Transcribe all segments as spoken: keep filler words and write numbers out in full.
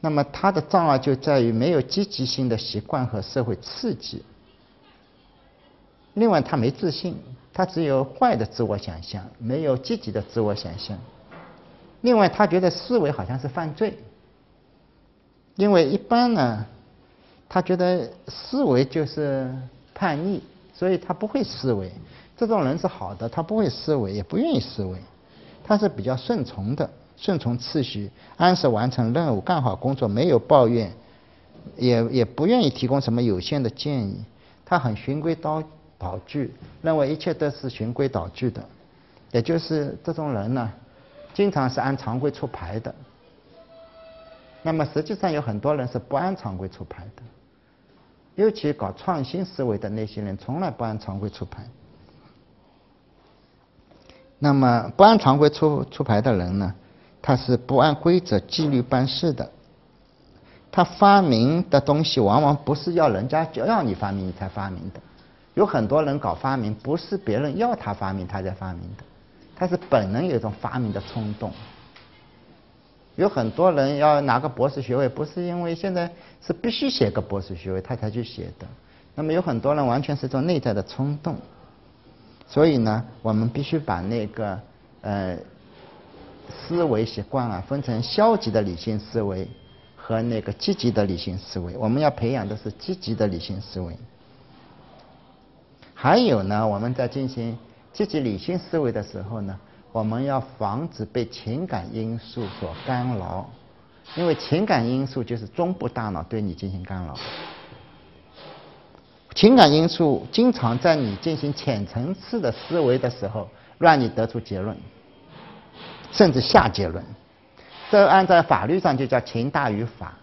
那么他的障碍就在于没有积极性的习惯和社会刺激。另外，他没自信，他只有坏的自我想象，没有积极的自我想象。另外，他觉得思维好像是犯罪，因为一般呢，他觉得思维就是叛逆，所以他不会思维。这种人是好的，他不会思维，也不愿意思维，他是比较顺从的，顺从次序，按时完成任务，干好工作，没有抱怨，也也不愿意提供什么有限的建议。他很循规蹈蹈矩，认为一切都是循规蹈矩的，也就是这种人呢，经常是按常规出牌的。那么实际上有很多人是不按常规出牌的，尤其搞创新思维的那些人，从来不按常规出牌。那么不按常规出出牌的人呢，他是不按规则纪律办事的。他发明的东西往往不是要人家要你发明你才发明的，有很多人搞发明不是别人要他发明他才发明的，他是本能有一种发明的冲动。有很多人要拿个博士学位，不是因为现在是必须写个博士学位他才去写的，那么有很多人完全是一种内在的冲动。所以呢，我们必须把那个呃思维习惯啊分成消极的理性思维和那个积极的理性思维。我们要培养的是积极的理性思维。还有呢，我们在进行积极理性思维的时候呢，我们要防止被情感因素所干扰，因为情感因素就是中部大脑对你进行干扰。情感因素经常在你进行浅层次的思维的时候，让你得出结论，甚至下结论。这按照法律上就叫情大于法。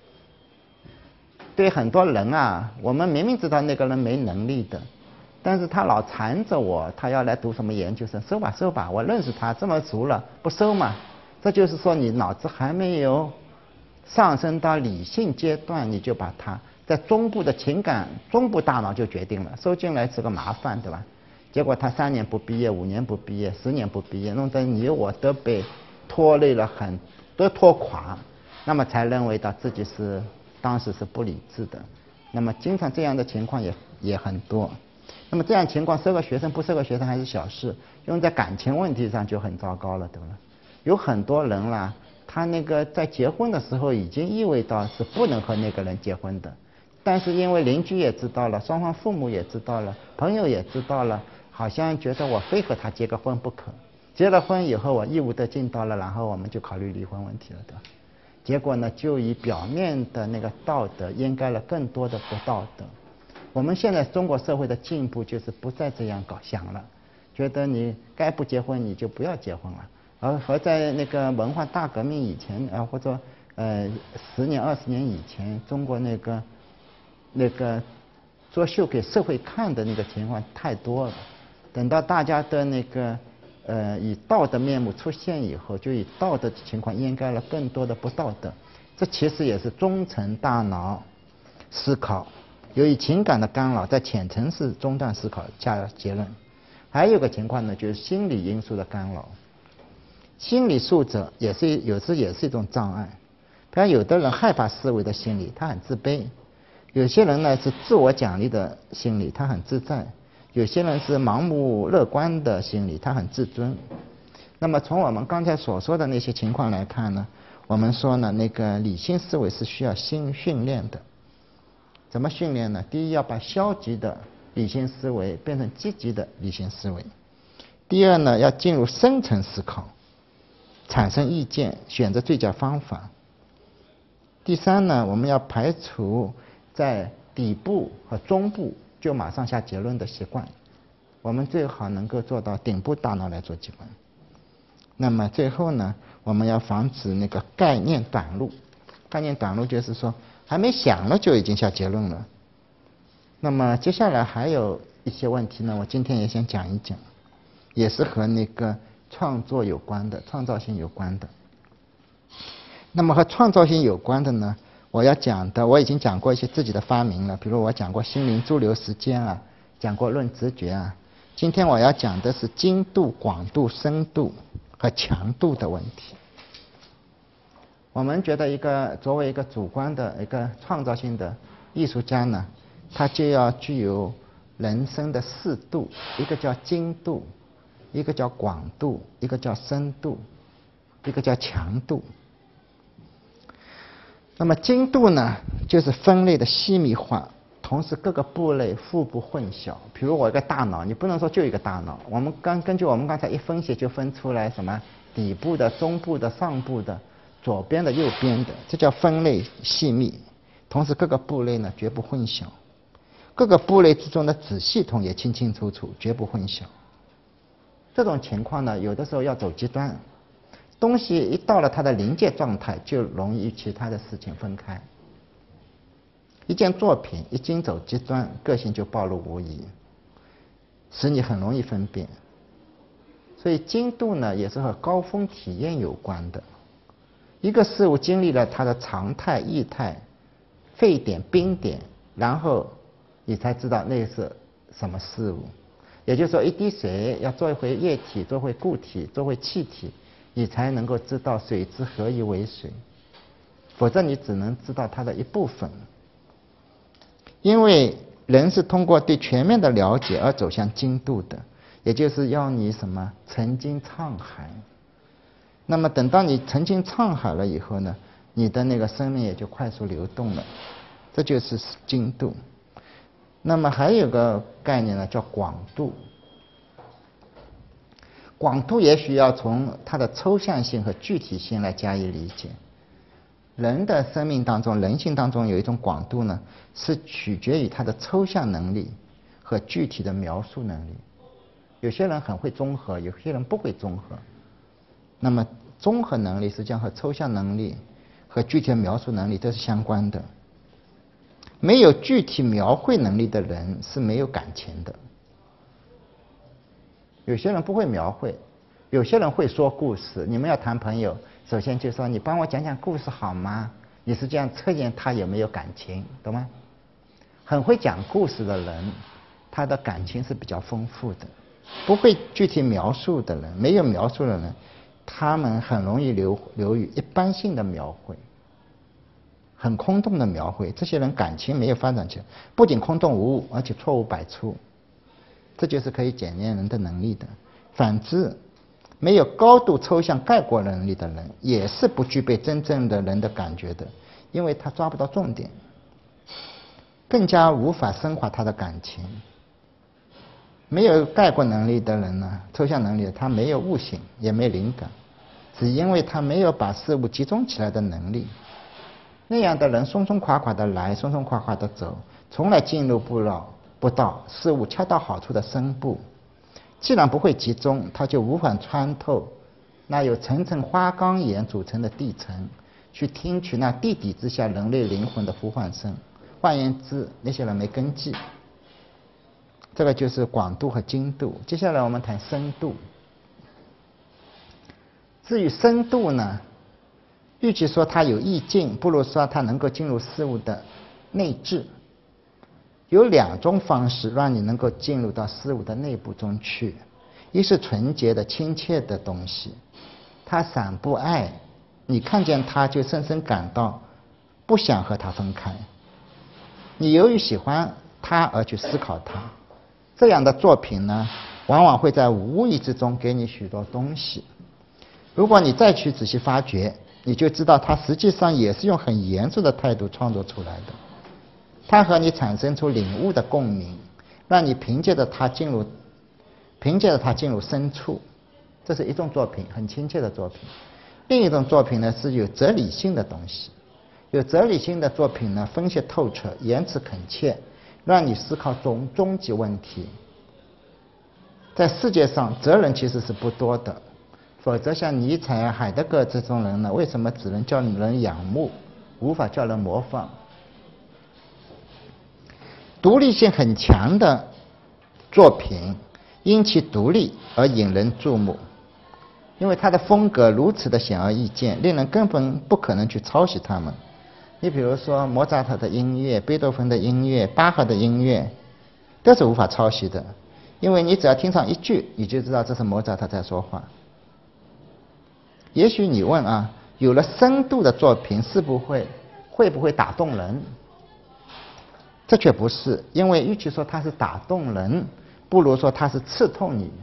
对很多人啊，我们明明知道那个人没能力的，但是他老缠着我，他要来读什么研究生，收吧收吧，我认识他这么熟了，不收嘛？这就是说你脑子还没有上升到理性阶段，你就把他在中部的情感中部大脑就决定了，收进来是个麻烦，对吧？结果他三年不毕业，五年不毕业，十年不毕业，弄得你我都被拖累了很，都拖垮，那么才认为到自己是当时是不理智的。那么经常这样的情况也也很多。那么这样情况收个学生不收个学生还是小事，用在感情问题上就很糟糕了，对吧？有很多人啦，他那个在结婚的时候已经意味到是不能和那个人结婚的，但是因为邻居也知道了，双方父母也知道了，朋友也知道了，好像觉得我非和他结个婚不可。结了婚以后我义务都尽到了，然后我们就考虑离婚问题了，对吧？结果呢，就以表面的那个道德掩盖了更多的不道德。我们现在中国社会的进步就是不再这样搞想了，觉得你该不结婚你就不要结婚了。而和在那个文化大革命以前啊，或者呃十年二十年以前，中国那个那个作秀给社会看的那个情况太多了。等到大家的那个呃以道德面目出现以后，就以道德的情况掩盖了更多的不道德。这其实也是中层大脑思考由于情感的干扰，在浅层次中断思考下结论。还有个情况呢，就是心理因素的干扰。心理素质也是有时也是一种障碍。比如有的人害怕思维的心理，他很自卑；有些人呢是自我奖励的心理，他很自在；有些人是盲目乐观的心理，他很自尊。那么从我们刚才所说的那些情况来看呢，我们说呢，那个理性思维是需要新训练的。怎么训练呢？第一，要把消极的理性思维变成积极的理性思维；第二呢，要进入深层思考，产生意见，选择最佳方法；第三呢，我们要排除在底部和中部就马上下结论的习惯，我们最好能够做到顶部大脑来做结论。那么最后呢，我们要防止那个概念短路。概念短路就是说还没想了就已经下结论了。那么接下来还有一些问题呢，我今天也想讲一讲，也是和那个创作有关的，创造性有关的。那么和创造性有关的呢，我要讲的我已经讲过一些自己的发明了，比如我讲过心灵驻留时间啊，讲过论直觉啊。今天我要讲的是精度、广度、深度和强度的问题。 我们觉得一个作为一个主观的一个创造性的艺术家呢，他就要具有人生的四度，一个叫精度，一个叫广度，一个叫深度，一个叫强度。那么精度呢，就是分类的细密化，同时各个部类互不混淆。比如我一个大脑，你不能说就一个大脑，我们刚根据我们刚才一分析就分出来什么底部的、中部的、上部的、左边的、右边的，这叫分类细密。同时各个部类呢绝不混淆，各个部类之中的子系统也清清楚楚，绝不混淆。这种情况呢，有的时候要走极端。东西一到了它的临界状态，就容易与其他的事情分开。一件作品一经走极端，个性就暴露无遗，使你很容易分辨。所以精度呢，也是和高峰体验有关的。一个事物经历了它的常态、液态、沸点、冰点，然后你才知道那是什么事物。也就是说，一滴水要做一回液体，做回固体，做回气体，你才能够知道水之何以为水，否则你只能知道它的一部分。因为人是通过对全面的了解而走向精度的，也就是要你什么曾经沧海。那么等到你曾经沧海了以后呢，你的那个生命也就快速流动了，这就是精度。那么还有个概念呢，叫广度。广度也许要从它的抽象性和具体性来加以理解。人的生命当中，人性当中有一种广度呢，是取决于他的抽象能力和具体的描述能力。有些人很会综合，有些人不会综合。那么综合能力实际上和抽象能力和具体的描述能力都是相关的。没有具体描绘能力的人是没有感情的。有些人不会描绘，有些人会说故事。你们要谈朋友，首先就说你帮我讲讲故事好吗？你是这样测验他有没有感情，懂吗？很会讲故事的人，他的感情是比较丰富的。不会具体描述的人，没有描述的人，他们很容易流流于一般性的描绘，很空洞的描绘。这些人感情没有发展起来，不仅空洞无物，而且错误百出。这就是可以检验人的能力的。反之，没有高度抽象概括能力的人，也是不具备真正的人的感觉的，因为他抓不到重点，更加无法升华他的感情。没有概括能力的人呢，抽象能力，他没有悟性，也没灵感，只因为他没有把事物集中起来的能力。那样的人松松垮垮的来，松松垮垮的走，从来进入不了不到事物恰到好处的深部。既然不会集中，他就无法穿透那由层层花岗岩组成的地层，去听取那地底之下人类灵魂的呼唤声。换言之，那些人没根基。这个就是广度和精度。接下来我们谈深度。至于深度呢，与其说它有意境，不如说它能够进入事物的内质。有两种方式让你能够进入到事物的内部中去。一是纯洁的亲切的东西，它散布爱，你看见它就深深感到不想和它分开，你由于喜欢它而去思考它。这样的作品呢，往往会在无意之中给你许多东西。如果你再去仔细发掘，你就知道它实际上也是用很严肃的态度创作出来的。它和你产生出领悟的共鸣，让你凭借着它进入，凭借着它进入深处。这是一种作品，很亲切的作品。另一种作品呢，是有哲理性的东西。有哲理性的作品呢，分析透彻，言辞恳切，让你思考终终极问题。在世界上，哲人其实是不多的，否则像尼采啊、海德格这种人呢，为什么只能叫人仰慕，无法叫人模仿？独立性很强的作品，因其独立而引人注目，因为他的风格如此的显而易见，令人根本不可能去抄袭他们。你比如说莫扎特的音乐、贝多芬的音乐、巴赫的音乐，都是无法抄袭的，因为你只要听上一句，你就知道这是莫扎特在说话。也许你问啊， 有了深度的作品，是不会会不会打动人？这却不是，因为与其说它是打动人，不如说它是刺痛你。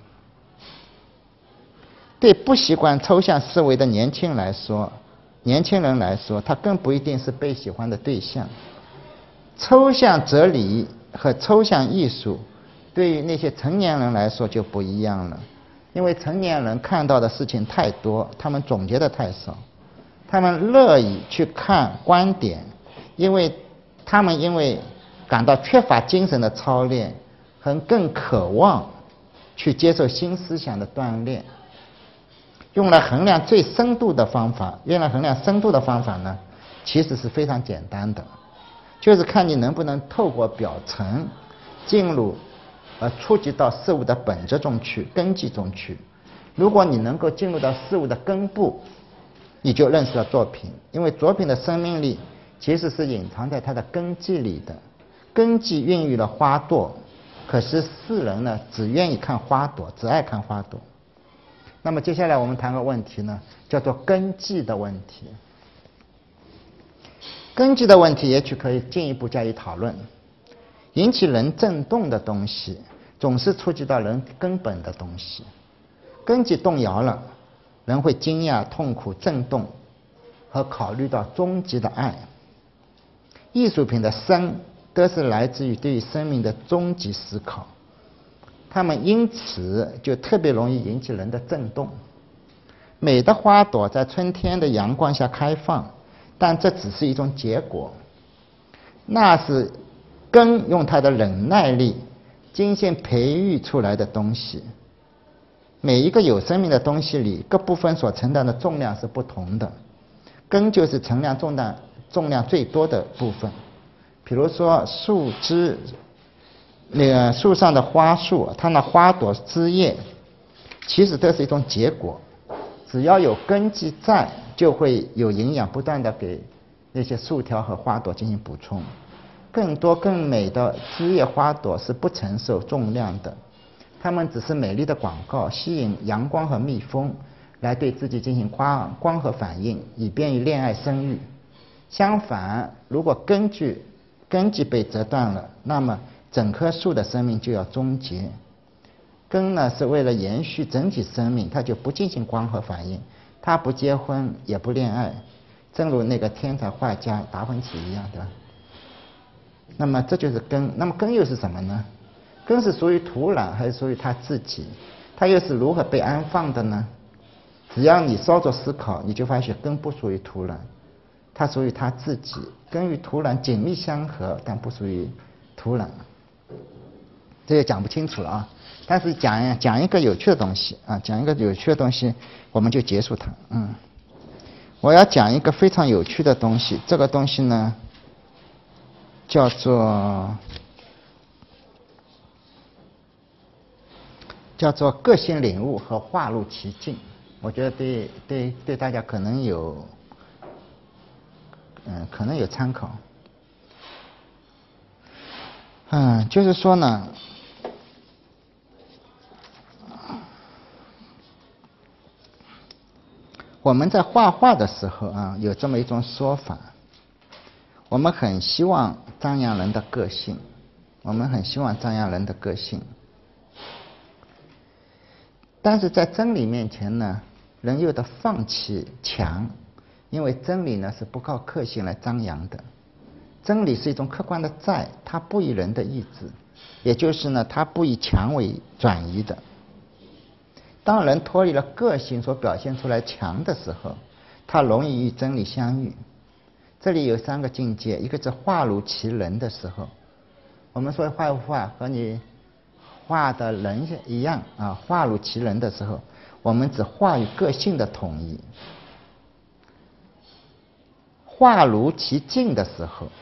对不习惯抽象思维的年轻来说，年轻人来说，他更不一定是被喜欢的对象。抽象哲理和抽象艺术，对于那些成年人来说就不一样了，因为成年人看到的事情太多，他们总结的太少，他们乐意去看观点，因为他们因为感到缺乏精神的操练，和更渴望去接受新思想的锻炼。用来衡量最深度的方法，用来衡量深度的方法呢，其实是非常简单的，就是看你能不能透过表层进入呃触及到事物的本质中去，根基中去。如果你能够进入到事物的根部，你就认识了作品，因为作品的生命力其实是隐藏在它的根基里的。根基孕育了花朵，可是世人呢只愿意看花朵，只爱看花朵。那么接下来我们谈个问题呢，叫做根基的问题。根基的问题也许可以进一步加以讨论。引起人震动的东西，总是触及到人根本的东西。根基动摇了，人会惊讶、痛苦、震动，和考虑到终极的爱。艺术品的生，都是来自于对于生命的终极思考。它们因此就特别容易引起人的震动。美的花朵在春天的阳光下开放，但这只是一种结果，那是根用它的忍耐力精心培育出来的东西。每一个有生命的东西里，各部分所承担的重量是不同的，根就是承量重量重量最多的部分。比如说树枝，那个树上的花束，它那花朵枝叶其实都是一种结果，只要有根基在，就会有营养不断的给那些树条和花朵进行补充。更多更美的枝叶花朵是不承受重量的，它们只是美丽的广告，吸引阳光和蜜蜂来对自己进行光光合反应，以便于恋爱生育。相反，如果根据根基被折断了，那么整棵树的生命就要终结。根呢是为了延续整体生命，它就不进行光合反应，它不结婚也不恋爱，正如那个天才画家达芬奇一样的。那么这就是根。那么根又是什么呢？根是属于土壤还是属于它自己？它又是如何被安放的呢？只要你稍作思考，你就发现根不属于土壤，它属于它自己。根与土壤紧密相合，但不属于土壤。这也讲不清楚了啊，但是讲讲一个有趣的东西啊，讲一个有趣的东西，我们就结束它。嗯，我要讲一个非常有趣的东西，这个东西呢，叫做叫做个性领悟和化入其境。我觉得对对对大家可能有，嗯，可能有参考。嗯，就是说呢，我们在画画的时候啊，有这么一种说法，我们很希望张扬人的个性，我们很希望张扬人的个性，但是在真理面前呢，人又得放弃强，因为真理呢是不靠个性来张扬的。真理是一种客观的在，它不以人的意志，也就是呢，它不以强为转移的。当人脱离了个性所表现出来强的时候，他容易与真理相遇。这里有三个境界，一个是化如其人的时候，我们说画画和你画的人一样啊，化如其人的时候，我们只画与个性的统一；化如其境的时候，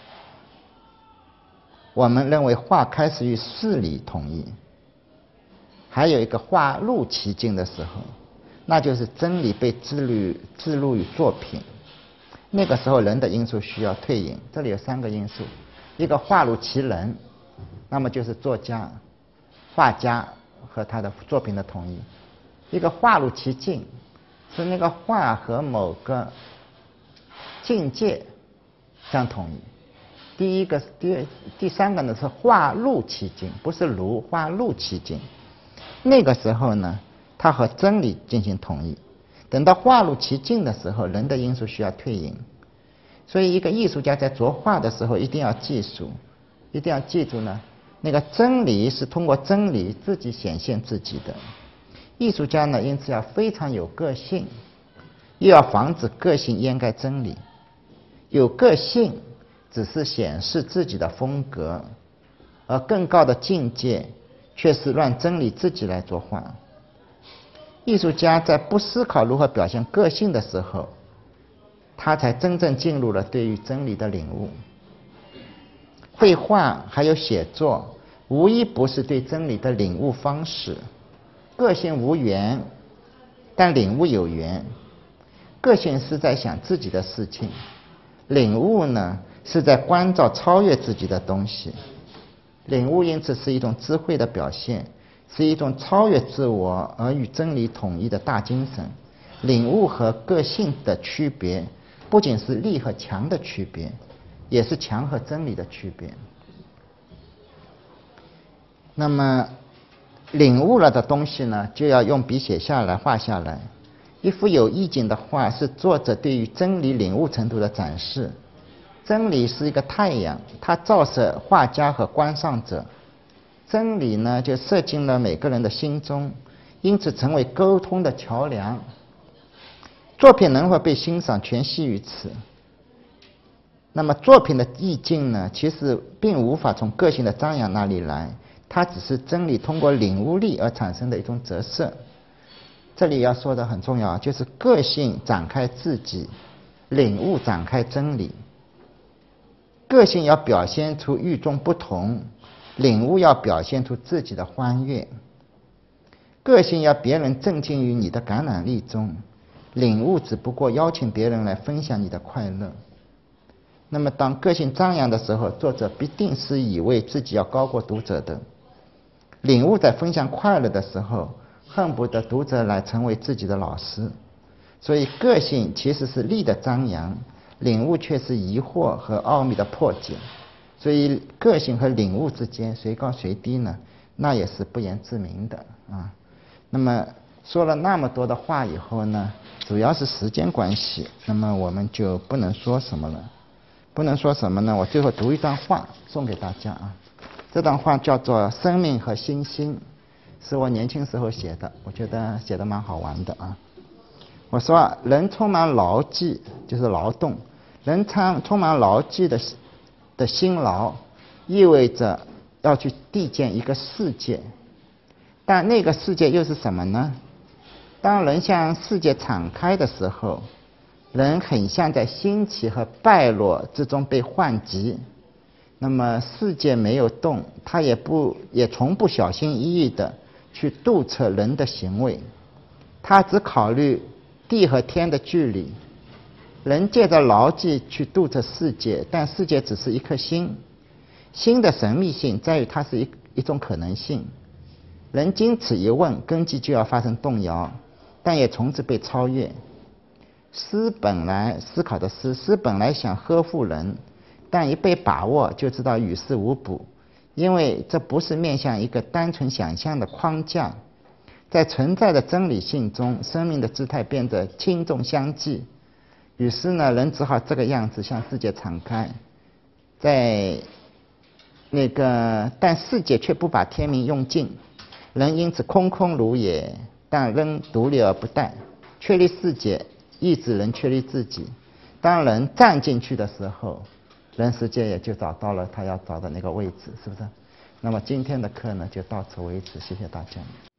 我们认为画开始与事理统一；还有一个化入其境的时候，那就是真理被置入置入于作品。那个时候人的因素需要退隐。这里有三个因素：一个化如其人，那么就是作家、画家和他的作品的统一；一个化入其境， 是那个化和某个境界相统一。第一个第第三个呢是化入其境，不是如化入其境。那个时候呢，它和真理进行统一。等到化入其境的时候，人的因素需要退隐。所以一个艺术家在作画的时候一定要记住，一定要记住呢，那个真理是通过真理自己显现自己的。艺术家呢，因此要非常有个性，又要防止个性掩盖真理。有个性只是显示自己的风格，而更高的境界却是让真理自己来作画。艺术家在不思考如何表现个性的时候，他才真正进入了对于真理的领悟。绘画还有写作，无一不是对真理的领悟方式。个性无缘，但领悟有缘。个性是在想自己的事情，领悟呢是在关照超越自己的东西。领悟因此是一种智慧的表现，是一种超越自我而与真理统一的大精神。领悟和个性的区别，不仅是力和强的区别，也是强和真理的区别。那么领悟了的东西呢，就要用笔写下来、画下来。一幅有意境的画是作者对于真理领悟程度的展示。真理是一个太阳，它照射画家和观赏者。真理呢，就射进了每个人的心中，因此成为沟通的桥梁。作品能否被欣赏，全系于此。那么作品的意境呢，其实并无法从个性的张扬那里来，它只是真理通过领悟力而产生的一种折射。这里要说的很重要，就是个性展开自己，领悟展开真理。个性要表现出与众不同，领悟要表现出自己的欢悦。个性要别人沉浸于你的感染力中，领悟只不过邀请别人来分享你的快乐。那么当个性张扬的时候，作者必定是以为自己要高过读者的。领悟在分享快乐的时候，恨不得读者来成为自己的老师。所以个性其实是力的张扬，领悟却是疑惑和奥秘的破解。所以个性和领悟之间谁高谁低呢？那也是不言自明的啊。那么说了那么多的话以后呢，主要是时间关系，那么我们就不能说什么了。不能说什么呢？我最后读一段话送给大家啊。这段话叫做《生命和星星》，是我年轻时候写的，我觉得写的蛮好玩的啊。我说啊，人充满劳技，就是劳动，人充充满劳技的的辛劳，意味着要去缔建一个世界。但那个世界又是什么呢？当人向世界敞开的时候，人很像在兴起和败落之中被唤集。那么世界没有动，他也不也从不小心翼翼地去度测人的行为，他只考虑地和天的距离。人借着劳技去度测世界，但世界只是一颗星。心的神秘性在于它是一一种可能性。人经此一问，根基就要发生动摇，但也从此被超越。诗本来思考的诗，诗本来想呵护人，但一被把握就知道与事无补，因为这不是面向一个单纯想象的框架。在存在的真理性中，生命的姿态变得轻重相济。于是呢，人只好这个样子向世界敞开，在那个，但世界却不把天命用尽，人因此空空如也，但仍独立而不殆。确立世界，意指人确立自己。当人站进去的时候，人世界也就找到了他要找的那个位置，是不是？那么今天的课呢，就到此为止，谢谢大家。